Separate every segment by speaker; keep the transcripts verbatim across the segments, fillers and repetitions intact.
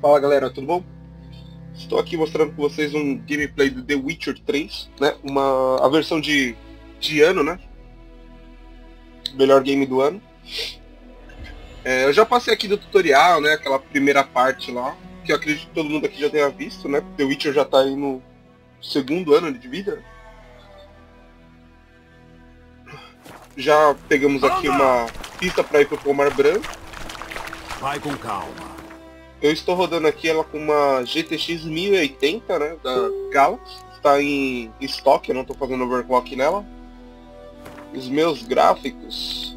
Speaker 1: Fala galera, tudo bom? Estou aqui mostrando para vocês um gameplay do The Witcher três, né? Uma, a versão de, de ano, né? Melhor game do ano. É, eu já passei aqui do tutorial, né? Aquela primeira parte lá, que eu acredito que todo mundo aqui já tenha visto, né? The Witcher já está aí no segundo ano de vida. Já pegamos aqui uma pista para ir para o Pomar Branco.
Speaker 2: Vai com calma.
Speaker 1: Eu estou rodando aqui ela com uma G T X mil e oitenta, né, da Galaxy. Está em estoque, eu não estou fazendo overclock nela. Os meus gráficos...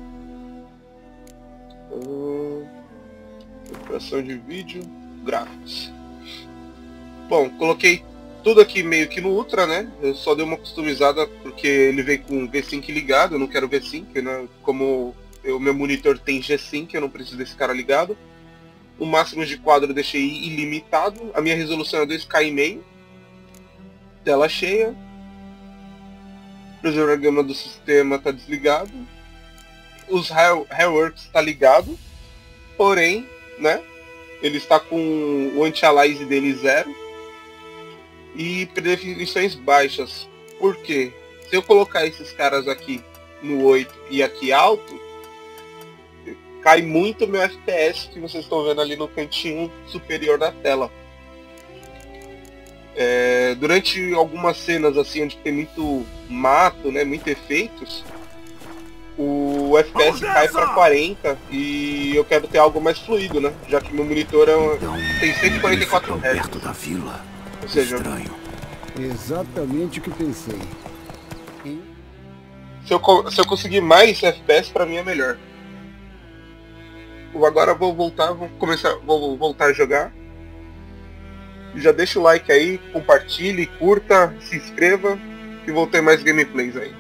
Speaker 1: Hum, recuperação de vídeo, gráficos. Bom, coloquei tudo aqui meio que no Ultra, né? Eu só dei uma customizada porque ele veio com V cinco ligado, eu não quero V cinco, né? Como o meu monitor tem G cinco, eu não preciso desse cara ligado. O máximo de quadro eu deixei ilimitado. A minha resolução é dois K e meio. Tela cheia. O programa do sistema está desligado. Os Hairworks está ligado. Porém, né? Ele está com o anti-aliasing dele zero. E predefinições baixas. Por quê? Se eu colocar esses caras aqui no oito e aqui alto, cai muito meu F P S que vocês estão vendo ali no cantinho superior da tela. É, durante algumas cenas assim onde tem muito mato, né, muito efeitos, o F P S cai para quarenta e eu quero ter algo mais fluido, né? Já que meu monitor é,
Speaker 2: então,
Speaker 1: tem cento e quarenta e quatro hertz.
Speaker 2: Perto da vila.
Speaker 1: Ou seja,
Speaker 2: estranho.
Speaker 3: Exatamente o que pensei. E...
Speaker 1: Se, eu, se eu conseguir mais F P S, para mim é melhor. Agora vou voltar, vou começar, vou voltar a jogar. Já deixa o like aí, compartilhe, curta, se inscreva e vou ter mais gameplays aí.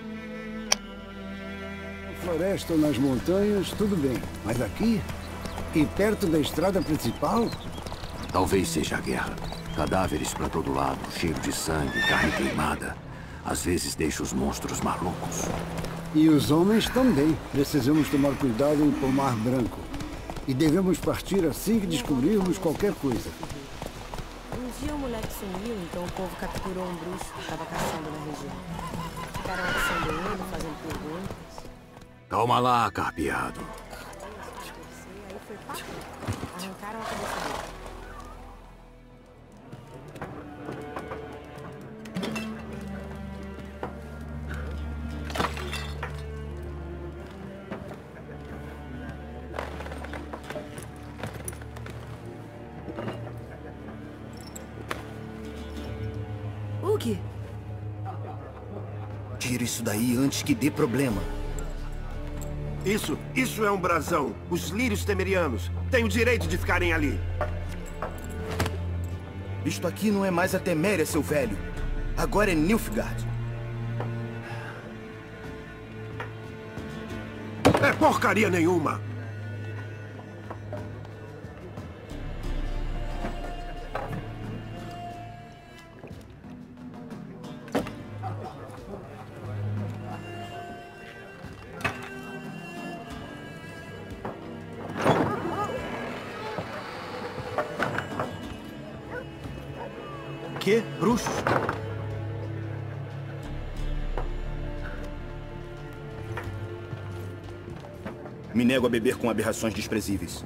Speaker 3: Na floresta ou nas montanhas, tudo bem. Mas aqui? E perto da estrada principal?
Speaker 2: Talvez seja a guerra. Cadáveres para todo lado, cheiro de sangue, carne queimada. Às vezes deixa os monstros malucos.
Speaker 3: E os homens também. Precisamos tomar cuidado em Pomar Branco. E devemos partir assim que descobrirmos qualquer coisa.
Speaker 4: Um dia o moleque sumiu, então o povo capturou um bruxo que estava caçando na região. Ficaram avisando ele, fazendo perguntas.
Speaker 2: Calma lá, carpeado.
Speaker 4: Aí foi pá, arrancaram a cabeça dele. O quê?
Speaker 5: Tira isso daí antes que dê problema.
Speaker 6: Isso, isso é um brasão. Os lírios temerianos têm o direito de ficarem ali.
Speaker 5: Isto aqui não é mais a Teméria, seu velho. Agora é Nilfgaard.
Speaker 6: É porcaria nenhuma.
Speaker 5: Que? Bruxos? Me nego a beber com aberrações desprezíveis.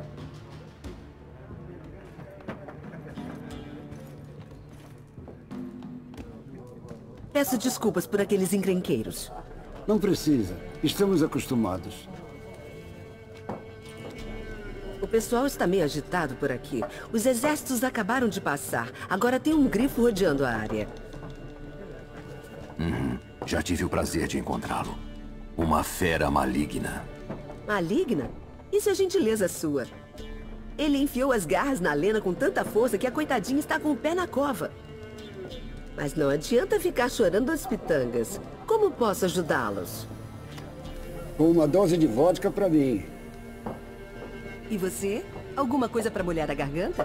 Speaker 4: Peço desculpas por aqueles encrenqueiros.
Speaker 3: Não precisa. Estamos acostumados.
Speaker 4: O pessoal está meio agitado por aqui. Os exércitos acabaram de passar. Agora tem um grifo rodeando a área.
Speaker 2: Uhum. Já tive o prazer de encontrá-lo. Uma fera maligna.
Speaker 4: Maligna? Isso é gentileza sua. Ele enfiou as garras na Lena com tanta força que a coitadinha está com o pé na cova. Mas não adianta ficar chorando as pitangas. Como posso ajudá-los?
Speaker 3: Com uma dose de vodka pra mim.
Speaker 4: E você? Alguma coisa para molhar a garganta?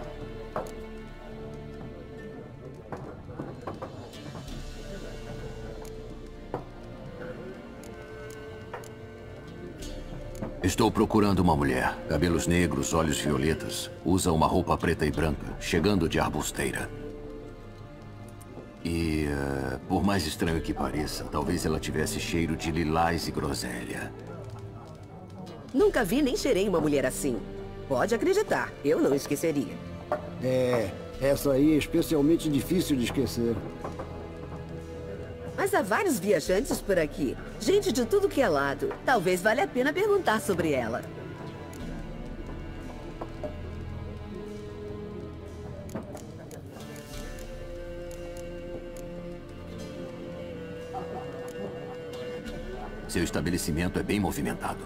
Speaker 2: Estou procurando uma mulher. Cabelos negros, olhos violetas. Usa uma roupa preta e branca, chegando de arbusteira. E, uh, por mais estranho que pareça, talvez ela tivesse cheiro de lilás e groselha.
Speaker 4: Nunca vi nem cheirei uma mulher assim. Pode acreditar, eu não esqueceria.
Speaker 3: É, essa aí é especialmente difícil de esquecer.
Speaker 4: Mas há vários viajantes por aqui. Gente de tudo que é lado. Talvez valha a pena perguntar sobre ela.
Speaker 2: Seu estabelecimento é bem movimentado.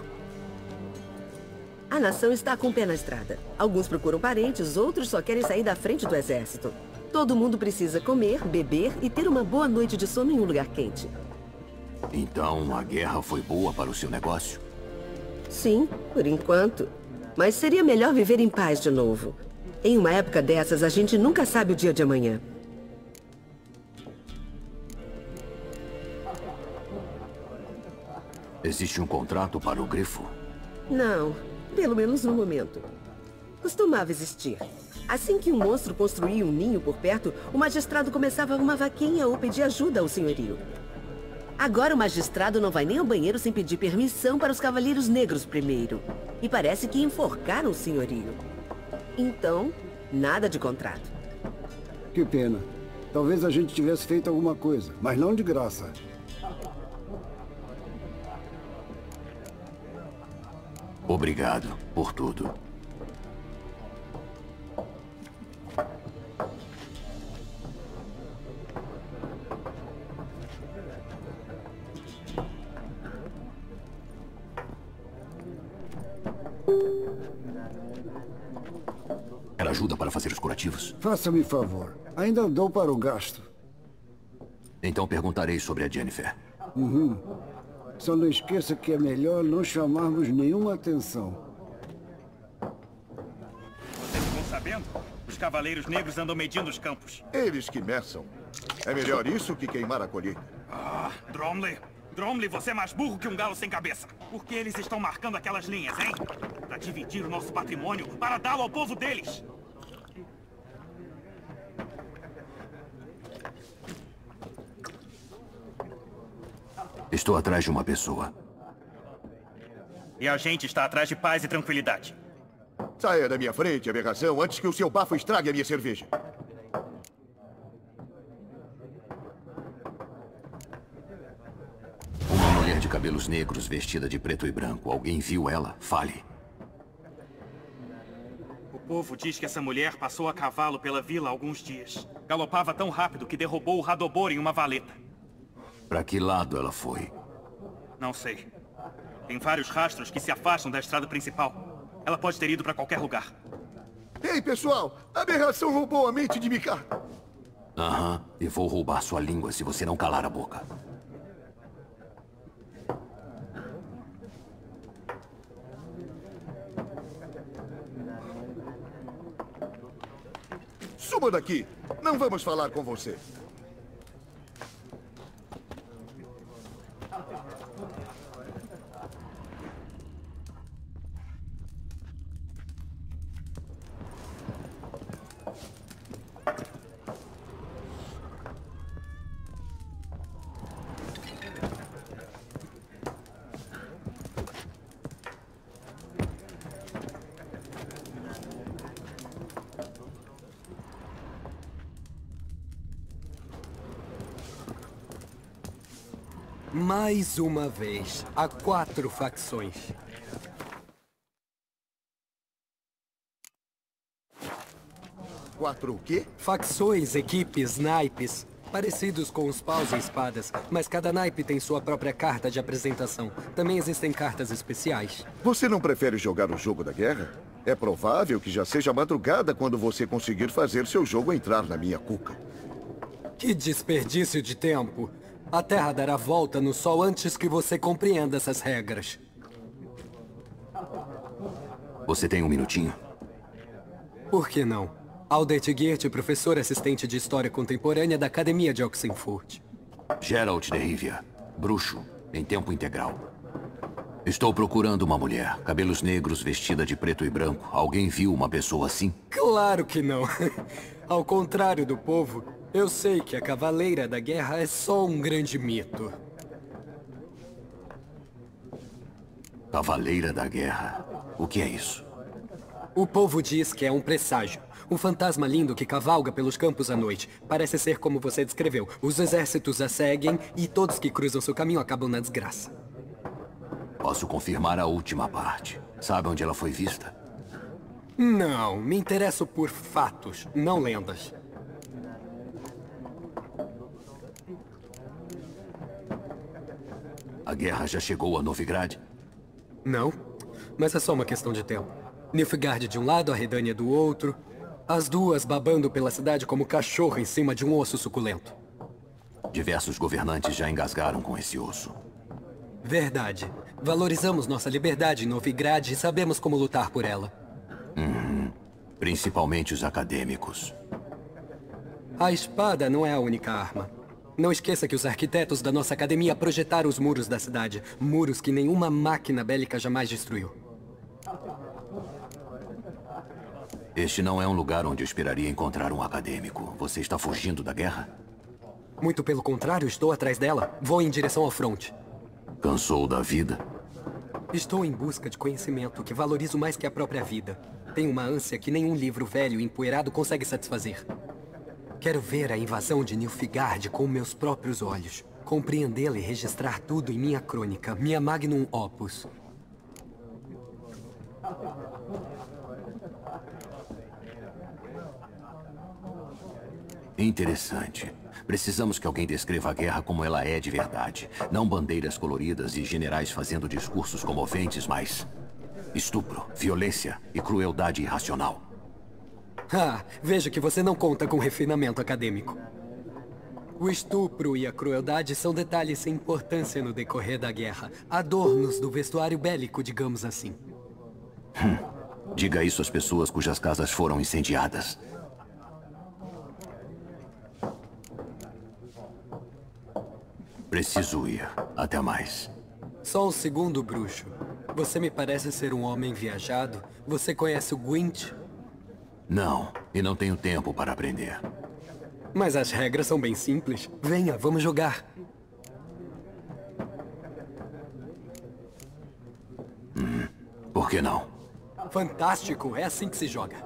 Speaker 4: A nação está com o pé na estrada. Alguns procuram parentes, outros só querem sair da frente do exército. Todo mundo precisa comer, beber e ter uma boa noite de sono em um lugar quente.
Speaker 2: Então, a guerra foi boa para o seu negócio?
Speaker 4: Sim, por enquanto. Mas seria melhor viver em paz de novo. Em uma época dessas, a gente nunca sabe o dia de amanhã.
Speaker 2: Existe um contrato para o grifo?
Speaker 4: Não, pelo menos no momento. Costumava existir. Assim que um monstro construía um ninho por perto, o magistrado começava uma vaquinha ou pedia ajuda ao senhorio. Agora o magistrado não vai nem ao banheiro sem pedir permissão para os cavaleiros negros primeiro. E parece que enforcaram o senhorio. Então, nada de contrato.
Speaker 3: Que pena. Talvez a gente tivesse feito alguma coisa, mas não de graça.
Speaker 2: Obrigado por tudo. Ela ajuda para fazer os curativos?
Speaker 3: Faça-me favor. Ainda dou para o gasto.
Speaker 2: Então perguntarei sobre a Jennifer.
Speaker 3: Uhum. Só não esqueça que é melhor não chamarmos nenhuma atenção.
Speaker 7: Vocês estão sabendo? Os cavaleiros negros andam medindo os campos.
Speaker 8: Eles que meçam. É melhor isso que queimar a colheita.
Speaker 7: Ah, Dromley. Dromley, você é mais burro que um galo sem cabeça. Por que eles estão marcando aquelas linhas, hein? Para dividir o nosso patrimônio, para dá-lo ao povo deles.
Speaker 2: Estou atrás de uma pessoa.
Speaker 7: E a gente está atrás de paz e tranquilidade.
Speaker 8: Saia da minha frente, aberração, antes que o seu bafo estrague a minha cerveja.
Speaker 2: Uma mulher de cabelos negros, vestida de preto e branco. Alguém viu ela? Fale.
Speaker 7: O povo diz que essa mulher passou a cavalo pela vila há alguns dias. Galopava tão rápido que derrubou o Radobor em uma valeta.
Speaker 2: Para que lado ela foi?
Speaker 7: Não sei. Tem vários rastros que se afastam da estrada principal. Ela pode ter ido para qualquer lugar.
Speaker 8: Ei, pessoal! A aberração roubou a mente de Mika.
Speaker 2: Aham. E vou roubar sua língua se você não calar a boca.
Speaker 8: Suba daqui! Não vamos falar com você.
Speaker 9: Mais uma vez, há quatro facções.
Speaker 8: Quatro o quê?
Speaker 9: Facções, equipes, naipes. Parecidos com os paus e espadas, mas cada naipe tem sua própria carta de apresentação. Também existem cartas especiais.
Speaker 8: Você não prefere jogar o jogo da guerra? É provável que já seja madrugada quando você conseguir fazer seu jogo entrar na minha cuca.
Speaker 9: Que desperdício de tempo! A Terra dará volta no Sol antes que você compreenda essas regras.
Speaker 2: Você tem um minutinho?
Speaker 9: Por que não? Aldert Geert, professor assistente de História Contemporânea da Academia de Oxenfurt.
Speaker 2: Geralt de Rivia, bruxo, em tempo integral. Estou procurando uma mulher. Cabelos negros, vestida de preto e branco. Alguém viu uma pessoa assim?
Speaker 9: Claro que não. Ao contrário do povo, eu sei que a Cavaleira da Guerra é só um grande mito.
Speaker 2: Cavaleira da Guerra. O que é isso?
Speaker 9: O povo diz que é um presságio. Um fantasma lindo que cavalga pelos campos à noite. Parece ser como você descreveu. Os exércitos a seguem e todos que cruzam seu caminho acabam na desgraça.
Speaker 2: Posso confirmar a última parte. Sabe onde ela foi vista?
Speaker 9: Não, me interesso por fatos, não lendas.
Speaker 2: A guerra já chegou a Novigrad?
Speaker 9: Não, mas é só uma questão de tempo. Nilfgaard de um lado, a Redânia do outro. As duas babando pela cidade como cachorro em cima de um osso suculento.
Speaker 2: Diversos governantes já engasgaram com esse osso.
Speaker 9: Verdade. Valorizamos nossa liberdade em Novigrad e sabemos como lutar por ela.
Speaker 2: Uhum. Principalmente os acadêmicos.
Speaker 9: A espada não é a única arma. Não esqueça que os arquitetos da nossa academia projetaram os muros da cidade. Muros que nenhuma máquina bélica jamais destruiu.
Speaker 2: Este não é um lugar onde eu esperaria encontrar um acadêmico. Você está fugindo da guerra?
Speaker 9: Muito pelo contrário, estou atrás dela. Vou em direção ao fronte.
Speaker 2: Cansou da vida?
Speaker 9: Estou em busca de conhecimento que valorizo mais que a própria vida. Tenho uma ânsia que nenhum livro velho e empoeirado consegue satisfazer. Quero ver a invasão de Nilfgaard com meus próprios olhos. Compreendê-la e registrar tudo em minha crônica, minha magnum opus.
Speaker 2: Interessante. Precisamos que alguém descreva a guerra como ela é de verdade. Não bandeiras coloridas e generais fazendo discursos comoventes, mas estupro, violência e crueldade irracional.
Speaker 9: Ah, vejo que você não conta com refinamento acadêmico. O estupro e a crueldade são detalhes sem importância no decorrer da guerra. Adornos do vestuário bélico, digamos assim.
Speaker 2: Hum. Diga isso às pessoas cujas casas foram incendiadas. Preciso ir. Até mais.
Speaker 9: Só um segundo, bruxo. Você me parece ser um homem viajado. Você conhece o Gwent?
Speaker 2: Não, e não tenho tempo para aprender.
Speaker 9: Mas as regras são bem simples. Venha, vamos jogar.
Speaker 2: Hum, por que não?
Speaker 9: Fantástico, é assim que se joga.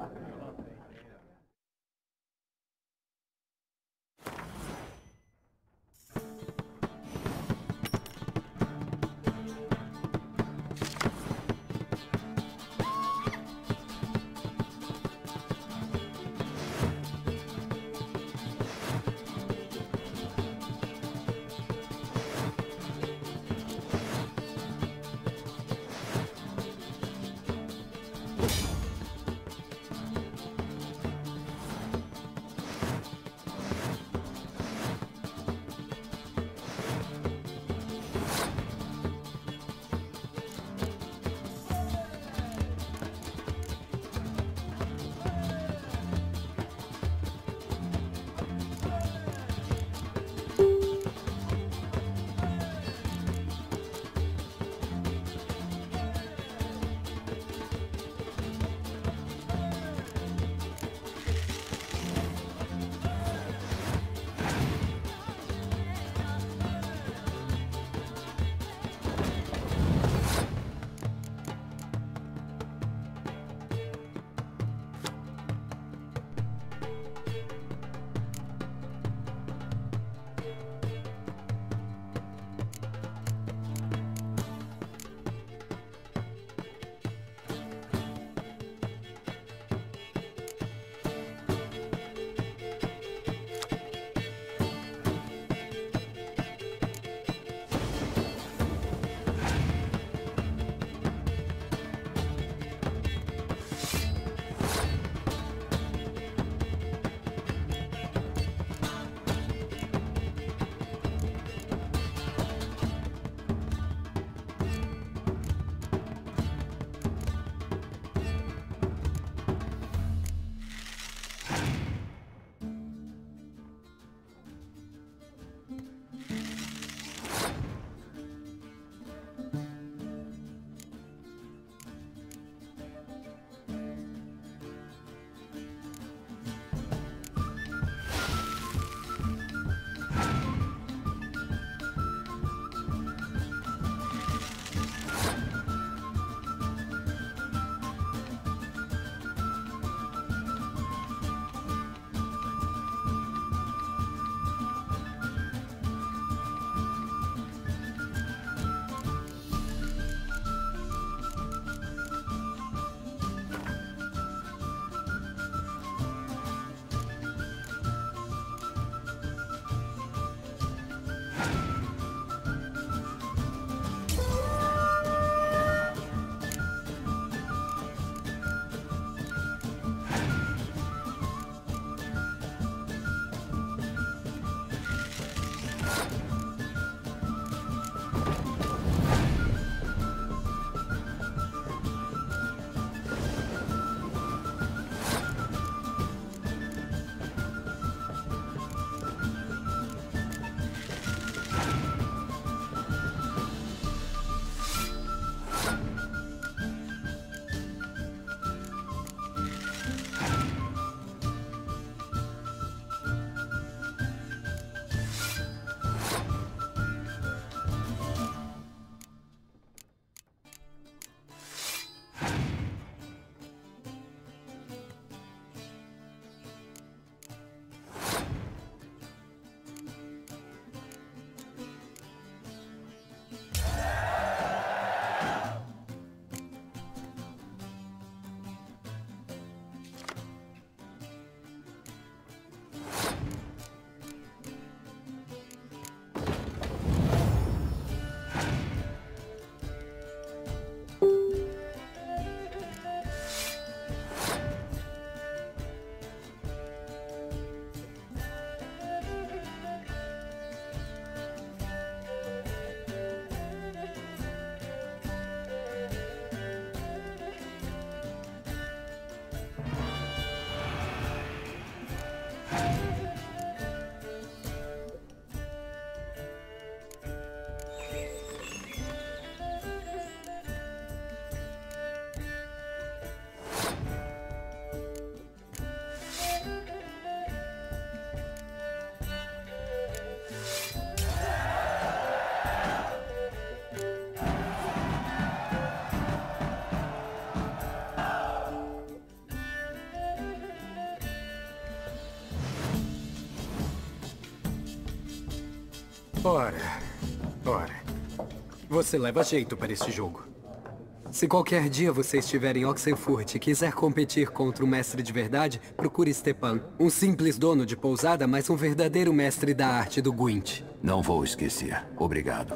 Speaker 9: Ora, ora. Você leva jeito para este jogo. Se qualquer dia você estiver em Oxenfurt e quiser competir contra um mestre de verdade, procure Stepan. Um simples dono de pousada, mas um verdadeiro mestre da arte do Gwent.
Speaker 2: Não vou esquecer. Obrigado.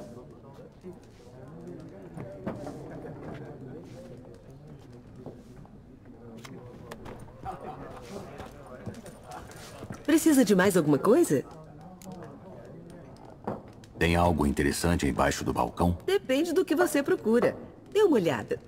Speaker 4: Precisa de mais alguma coisa?
Speaker 2: Tem algo interessante embaixo do balcão?
Speaker 4: Depende do que você procura. Dê uma olhada.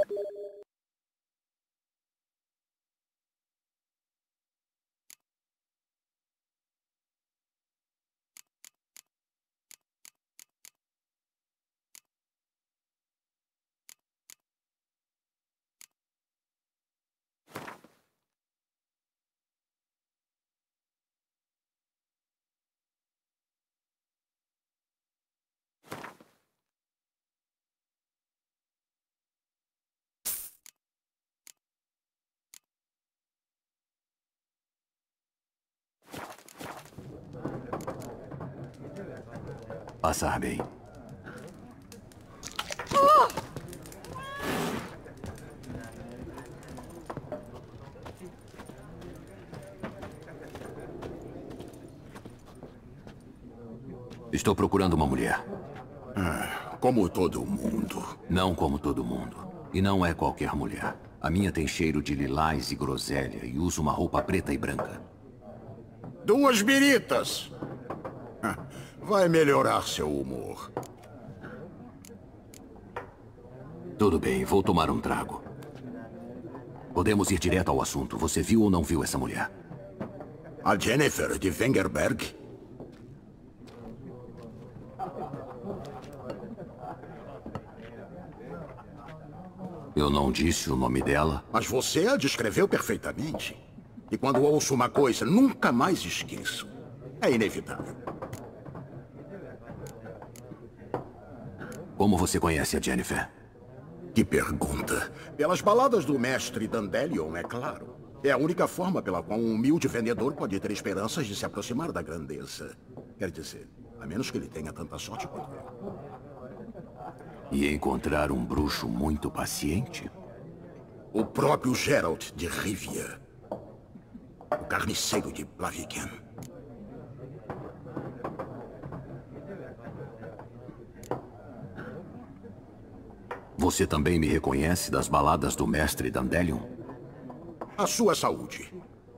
Speaker 2: Passar bem. Estou procurando uma mulher.
Speaker 8: Ah, como todo mundo.
Speaker 2: Não como todo mundo. E não é qualquer mulher. A minha tem cheiro de lilás e groselha e usa uma roupa preta e branca.
Speaker 8: Duas biritas! Vai melhorar seu humor.
Speaker 2: Tudo bem, vou tomar um trago. Podemos ir direto ao assunto. Você viu ou não viu essa mulher?
Speaker 8: A Jennifer de Wengerberg?
Speaker 2: Eu não disse o nome dela.
Speaker 8: Mas você a descreveu perfeitamente. E quando ouço uma coisa, nunca mais esqueço. É inevitável.
Speaker 2: Como você conhece a Jennifer?
Speaker 8: Que pergunta. Pelas baladas do mestre Dandelion, é claro. É a única forma pela qual um humilde vendedor pode ter esperanças de se aproximar da grandeza. Quer dizer, a menos que ele tenha tanta sorte quanto eu.
Speaker 2: E encontrar um bruxo muito paciente?
Speaker 8: O próprio Geralt de Rivia. O carniceiro de Blaviken.
Speaker 2: Você também me reconhece das baladas do mestre Dandelion?
Speaker 8: A sua saúde.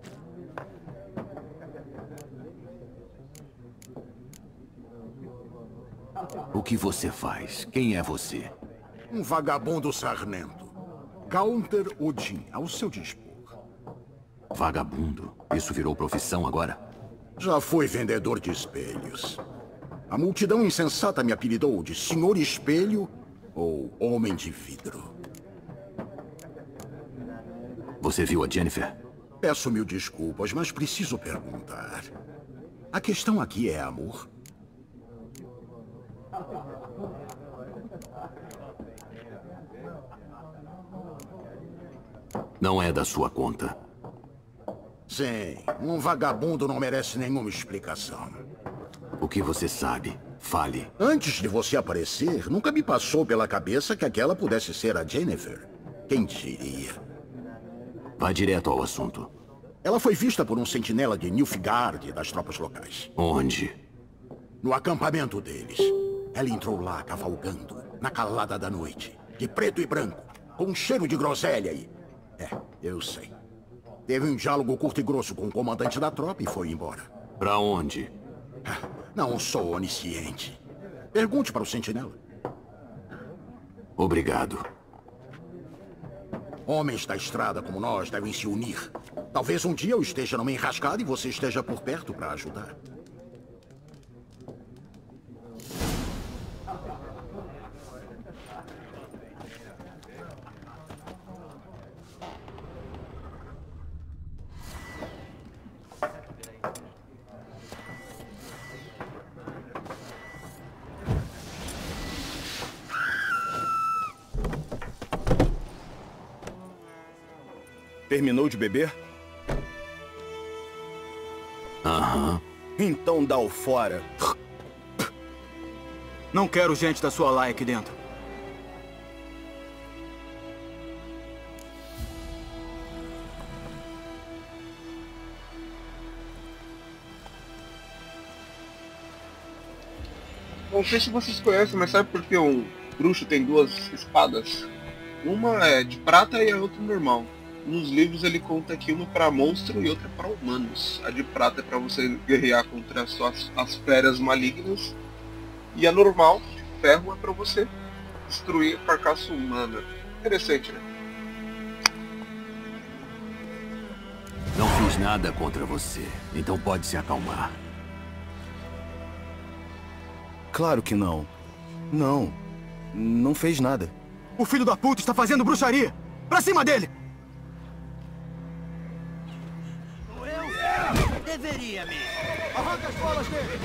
Speaker 2: O que você faz? Quem é você?
Speaker 8: Um vagabundo sarnento. Counter Odin, ao seu dispor.
Speaker 2: Vagabundo? Isso virou profissão agora?
Speaker 8: Já fui vendedor de espelhos. A multidão insensata me apelidou de Senhor Espelho ou Homem de Vidro.
Speaker 2: Você viu a Jennifer?
Speaker 8: Peço mil desculpas, mas preciso perguntar. A questão aqui é amor?
Speaker 2: Não é da sua conta.
Speaker 8: Sim, um vagabundo não merece nenhuma explicação.
Speaker 2: O que você sabe? Fale.
Speaker 8: Antes de você aparecer, nunca me passou pela cabeça que aquela pudesse ser a Jennifer. Quem diria?
Speaker 2: Vá direto ao assunto.
Speaker 8: Ela foi vista por um sentinela de Nilfgaard das tropas locais.
Speaker 2: Onde?
Speaker 8: No acampamento deles. Ela entrou lá cavalgando, na calada da noite, de preto e branco, com um cheiro de groselha e... É, eu sei. Teve um diálogo curto e grosso com o comandante da tropa e foi embora.
Speaker 2: Pra onde?
Speaker 8: Não sou onisciente. Pergunte para o sentinela.
Speaker 2: Obrigado.
Speaker 8: Homens da estrada como nós devem se unir. Talvez um dia eu esteja numa enrascada e você esteja por perto para ajudar.
Speaker 5: Terminou de beber?
Speaker 2: Aham.
Speaker 5: Então dá o fora. Não quero gente da sua laia aqui dentro.
Speaker 1: Não sei se vocês conhecem, mas sabe por que um bruxo tem duas espadas? Uma é de prata e a outra normal. Nos livros ele conta que uma é para monstro e outra é para humanos. A de prata é para você guerrear contra as, suas, as feras malignas. E a normal, de ferro, é para você destruir a carcaça humana. Interessante, né?
Speaker 2: Não fiz nada contra você, então pode se acalmar.
Speaker 5: Claro que não. Não. Não fez nada. O filho da puta está fazendo bruxaria! Pra cima dele!
Speaker 10: Deveria mesmo.
Speaker 5: Arranca as bolas dele!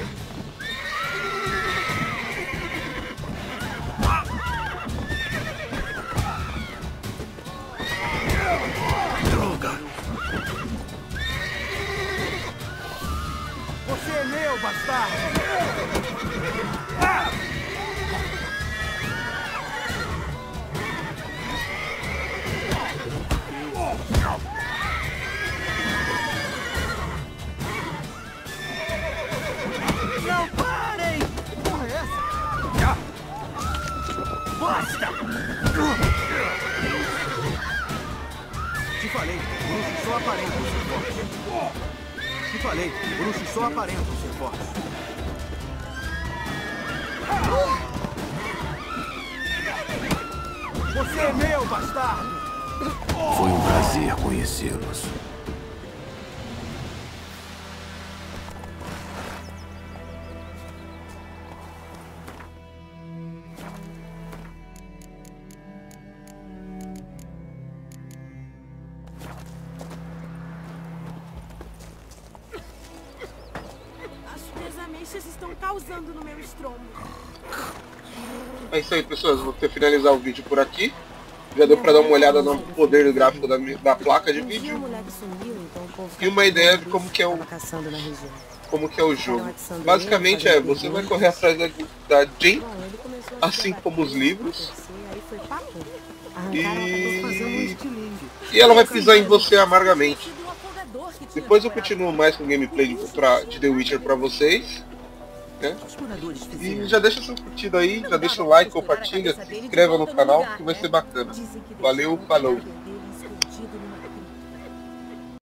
Speaker 2: Droga!
Speaker 5: Você é meu, bastardo!
Speaker 10: Não parem!
Speaker 5: Porra é essa?
Speaker 10: Basta!
Speaker 5: Te falei, bruxos só aparentam ser fortes. Te falei, bruxos só aparentam ser fortes. Você é meu, bastardo!
Speaker 2: Foi um prazer conhecê-los.
Speaker 11: Acho que as ameixas estão causando no meu estômago.
Speaker 1: É isso aí, pessoas. Vou ter que finalizar o vídeo por aqui. Já deu pra dar uma olhada no poder gráfico da, da placa de vídeo. E uma ideia de como que é o, como que é o jogo. Basicamente é, você vai correr atrás da, da Jean, assim como os livros. E, e ela vai pisar em você amargamente. Depois eu continuo mais com gameplay de, pra, de The Witcher pra vocês. Né? E já deixa seu curtido aí, já deixa o like, compartilha, se inscreva no canal que vai ser bacana. Valeu, falou!